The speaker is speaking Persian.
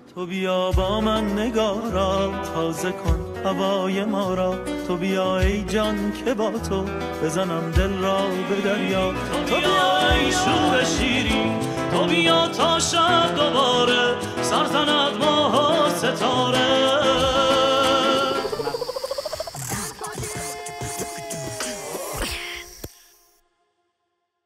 تو بیا با من نگارا، تازه کن هوای ما را. تو بیا ای جان که با تو بزنم دل را به دریا. تو بیا ای شور شیرین، تو بیا تا شب دوباره سر زند ماه و ستاره.